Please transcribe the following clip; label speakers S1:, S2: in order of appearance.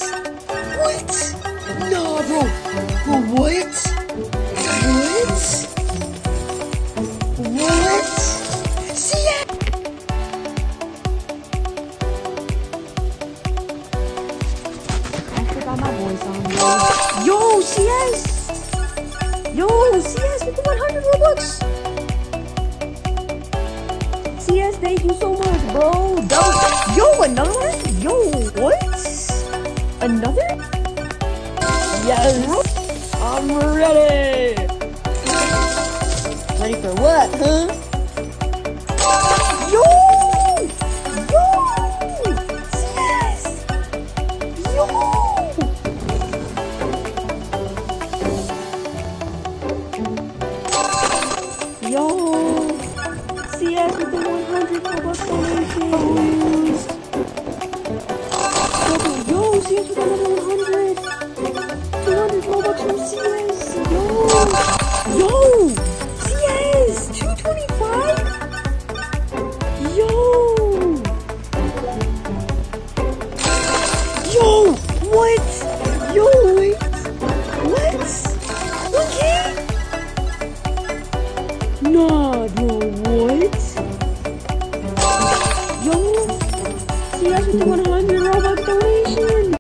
S1: What? Nah, bro. Bro, what? What? What? See ya!
S2: I forgot my voice on. Yo, CS! Yo, CS with the 100 Robux! CS, thank you so much, bro. Yo, another one? Yo, what? Another? Yes! I'm ready! Ready for what, huh? Yo!